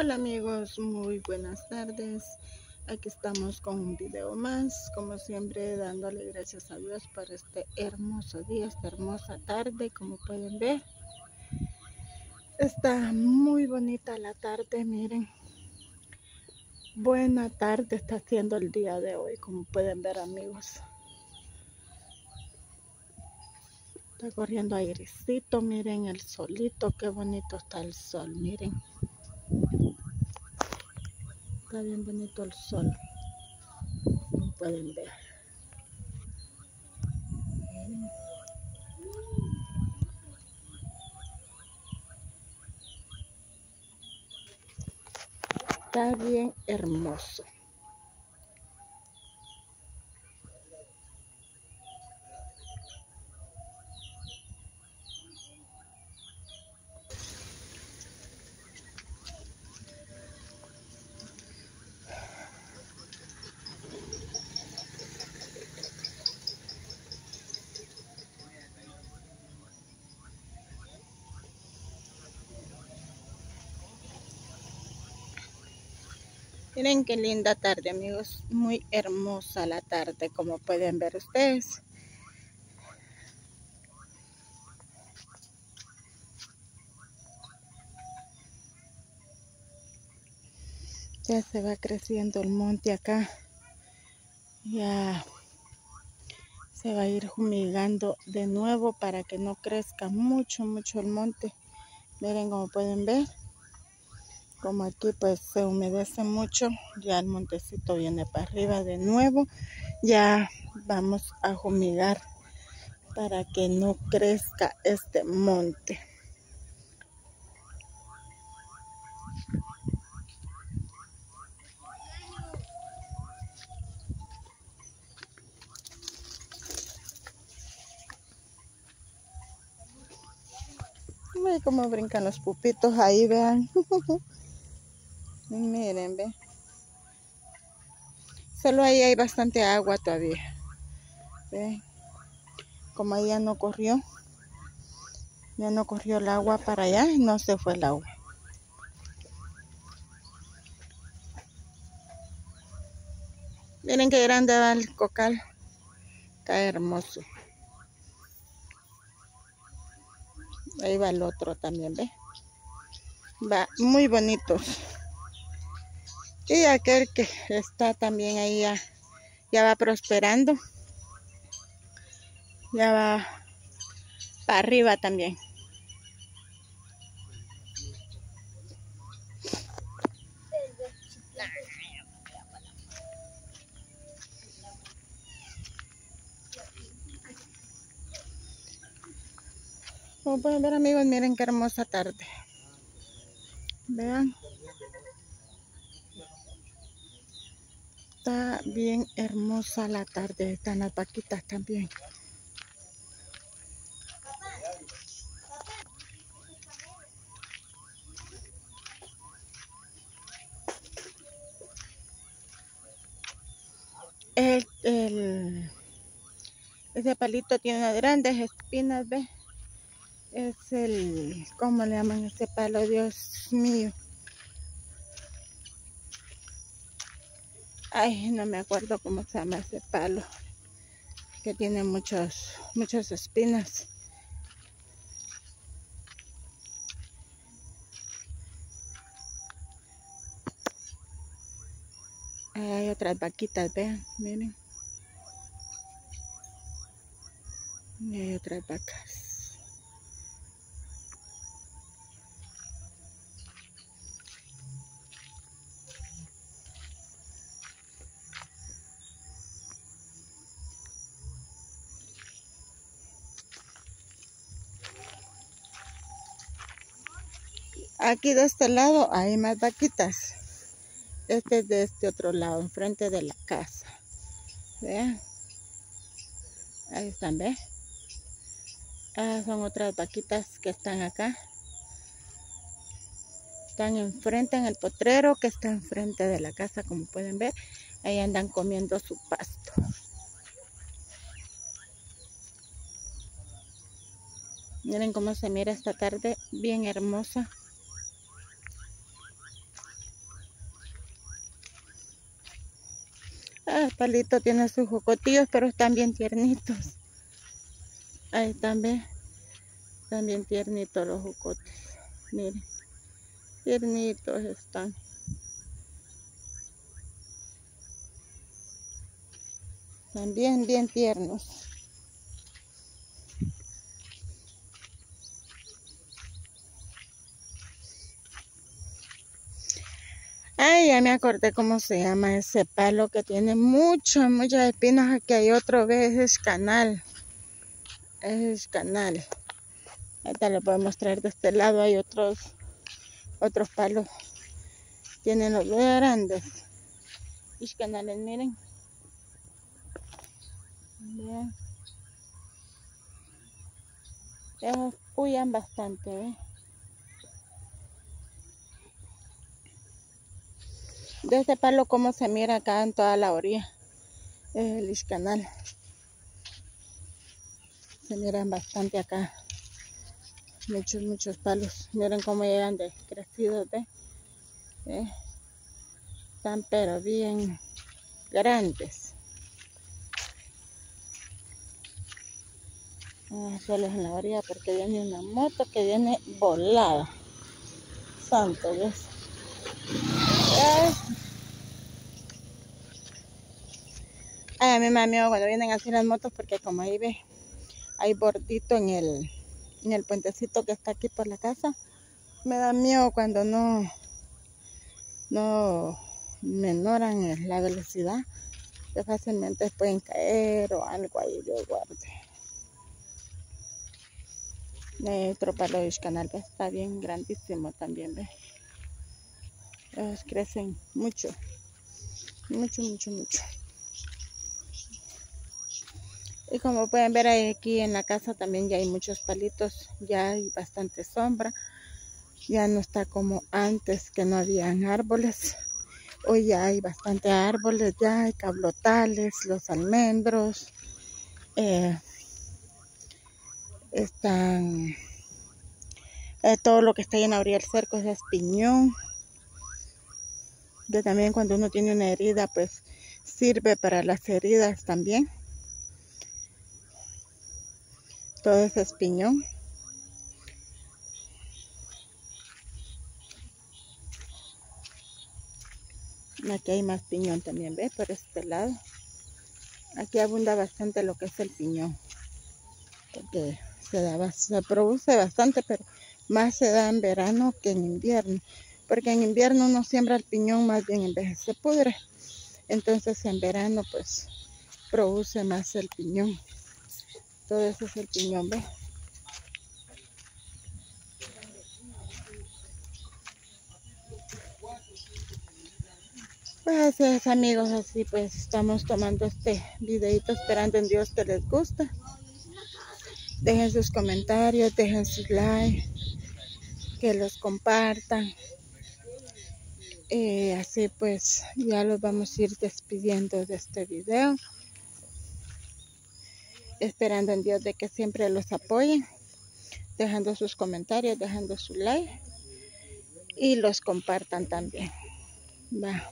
Hola amigos, muy buenas tardes. Aquí estamos con un video más, como siempre dándole gracias a Dios por este hermoso día, esta hermosa tarde. Como pueden ver, está muy bonita la tarde, miren. Buena tarde está haciendo el día de hoy, como pueden ver amigos. Está corriendo airecito, miren el solito, qué bonito está el sol, miren. Está bien bonito el sol, como pueden ver. Está bien hermoso. Miren qué linda tarde amigos, muy hermosa la tarde como pueden ver ustedes. Ya se va creciendo el monte acá, ya se va a ir fumigando de nuevo para que no crezca mucho el monte. Miren como pueden ver, como aquí pues se humedece mucho, ya el montecito viene para arriba de nuevo. Ya vamos a fumigar para que no crezca este monte. Ay, cómo brincan los pupitos ahí, vean. Miren, ve. Solo ahí hay bastante agua todavía. Ve. Como ahí ya no corrió el agua para allá, no se fue el agua. Miren qué grande va el cocal. Está hermoso. Ahí va el otro también, ve. Va muy bonitos. Y aquel que está también ahí ya va prosperando. Ya va para arriba también. Como pueden ver amigos, miren qué hermosa tarde. Vean. Está bien hermosa la tarde. Están las vaquitas también. Ese palito tiene unas grandes espinas, ¿ve? Es ¿cómo le llaman ese palo? Dios mío. Ay, no me acuerdo cómo se llama ese palo. Que tiene muchas espinas. Ahí hay otras vaquitas, vean, miren. Y hay otras vacas. Aquí de este lado hay más vaquitas. Este es de este otro lado, enfrente de la casa. Vean. Ahí están, ¿ve? Son otras vaquitas que están acá. Están enfrente en el potrero que está enfrente de la casa, como pueden ver. Ahí andan comiendo su pasto. Miren cómo se mira esta tarde, bien hermosa. palitos tienen sus jocotillos, pero están bien tiernitos. Ahí están, ¿ves? Están bien tiernitos los jocotes. Miren, tiernitos están. Están bien, bien tiernos. Ay, ya me acordé cómo se llama ese palo que tiene muchas espinas. Aquí hay otro, ¿ves? Es canal. Es canal. Ahorita les voy a mostrar de este lado. Hay otros palos. Tienen los grandes. Es canales, miren. Vean. Ellos huyan bastante, ¿ves? De este palo como se mira acá en toda la orilla. Es el iscanal. Se miran bastante acá. Muchos palos. Miren cómo llegan de crecidos, ¿ves? Están pero bien grandes. Vamos a hacerlos en la orilla porque viene una moto que viene volada. Santo Dios. Ay, a mí me da miedo cuando vienen así las motos porque como ahí ve, hay bordito en el puentecito que está aquí por la casa. Me da miedo cuando no menoran la velocidad, que fácilmente pueden caer o algo ahí, Dios guarde. Otro palo de canal, está bien grandísimo también, ¿ves? Ellos crecen mucho. Y como pueden ver aquí en la casa también ya hay muchos palitos, ya hay bastante sombra. Ya no está como antes que no habían árboles. Hoy ya hay bastante árboles, ya hay cablotales, los almendros. Están todo lo que está ahí en la orilla del cerco es piñón. Que también cuando uno tiene una herida pues sirve para las heridas también. Todo eso es piñón. Aquí hay más piñón también, ¿ves? Por este lado. Aquí abunda bastante lo que es el piñón. Porque se produce bastante, pero más se da en verano que en invierno. Porque en invierno uno siembra el piñón, más bien en vez se pudre. Entonces en verano pues produce más el piñón. Todo eso es el piñón, ¿ves? Pues así es, amigos, así pues estamos tomando este videito esperando en Dios que les guste. Dejen sus comentarios, dejen sus likes, que los compartan. Así pues ya los vamos a ir despidiendo de este video. Esperando en Dios de que siempre los apoyen. Dejando sus comentarios, dejando su like. Y los compartan también. Va.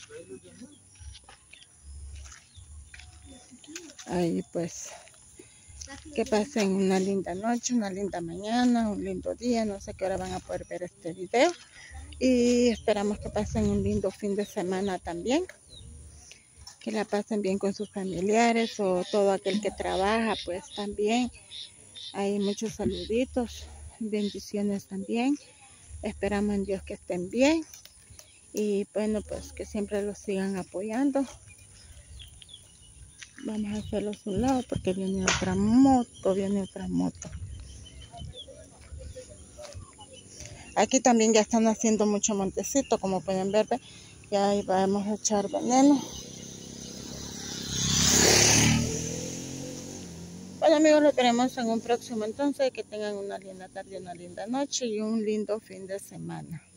Ahí pues, que pasen una linda noche, una linda mañana, un lindo día. No sé qué hora van a poder ver este video. Y esperamos que pasen un lindo fin de semana también. Que la pasen bien con sus familiares o todo aquel que trabaja, pues también. Hay muchos saluditos, bendiciones también. Esperamos en Dios que estén bien. Y bueno, pues que siempre los sigan apoyando. Vamos a hacerlos a un lado porque viene otra moto, Aquí también ya están haciendo mucho montecito, como pueden ver. Ya ahí vamos a echar veneno. Bueno, amigos, lo tenemos en un próximo entonces. Que tengan una linda tarde, una linda noche y un lindo fin de semana.